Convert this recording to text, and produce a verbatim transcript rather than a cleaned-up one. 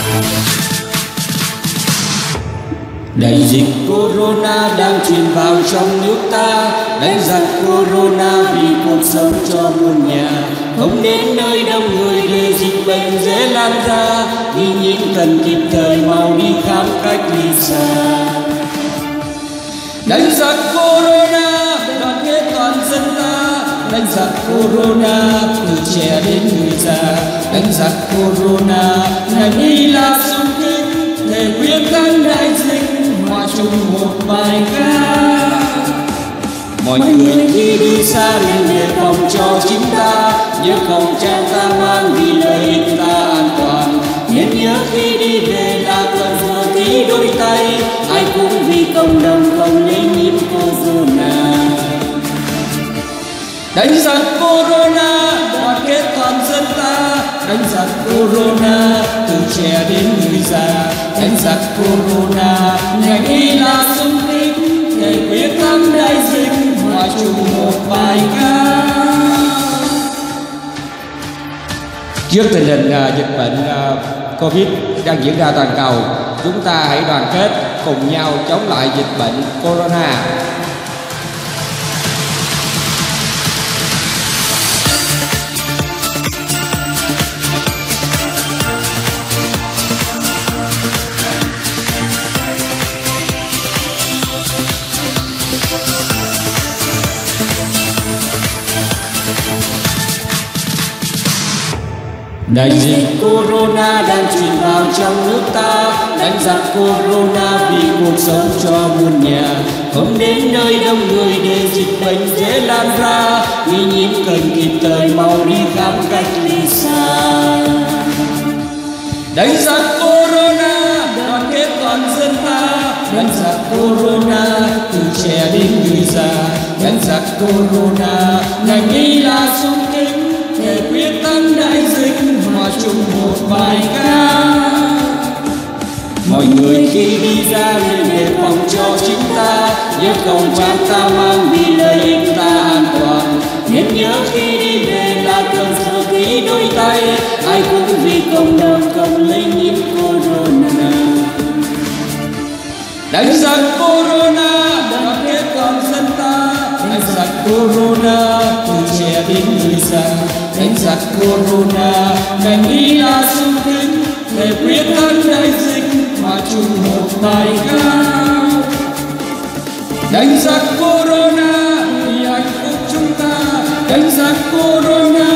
Đại dịch Corona đang truyền vào trong nước ta, đánh giặc Corona vì cuộc sống cho muôn nhà. Không đến nơi đông người để dịch bệnh dễ lan ra, nghi nhiễm cần kịp thời mau đi khám cách ly xa. Đánh giặc Corona, đoàn kết toàn dân ta, đánh giặc Corona từ trẻ đến người già. Đánh giặc Corona, ngành y là xung kích để quyết thắng đại dịch, hòa chung một bài ca. Mọi người khi đi xa nên đề phòng cho chính ta, nhớ khẩu trang ta mang vì lợi ích ta an toàn. Nên nhớ khi đi về là cần rửa kỹ đôi tay, ai cũng vì cộng đồng không lây nhiễm Corona. Đánh giặc Corona, đoàn kết toàn dân ta, đánh giặc Corona từ trẻ đến người già. Đánh giặc Corona, ngành y là xung kích để quyết thắng đại dịch, hòa chung một bài ca. Trước tình hình uh, dịch bệnh uh, Covid đang diễn ra toàn cầu, chúng ta hãy đoàn kết cùng nhau chống lại dịch bệnh Corona. Đại dịch Corona đang truyền vào trong nước ta, đánh giặc Corona vì cuộc sống cho muôn nhà. Không đến nơi đông người để dịch bệnh dễ lan ra, nghi nhiễm cần kịp thời mau đi khám cách ly xa. Đánh giặc Corona, đoàn kết toàn dân ta, đánh giặc Corona từ trẻ đến người già. Đánh giặc Corona, ngành y là xung kích để quyết thắng đại dịch, hòa chung một bài ca. Mọi người khi đi ra nên đề phòng cho chính ta, nhớ khẩu trang ta mang vì lợi ích ta an toàn. Nên nhớ khi đi về là cần rửa kỹ đôi tay, ai cũng vì cộng đồng không lây nhiễm Corona. Đánh giặc Corona, đoàn kết toàn dân ta, đánh giặc Corona từ trẻ đến người già. Đánh giặc Corona, ngành y là xung kích để quyết thắng đại dịch, hòa chung một bài ca. Đánh giặc Corona vì hạnh phúc chúng ta, đánh giặc Corona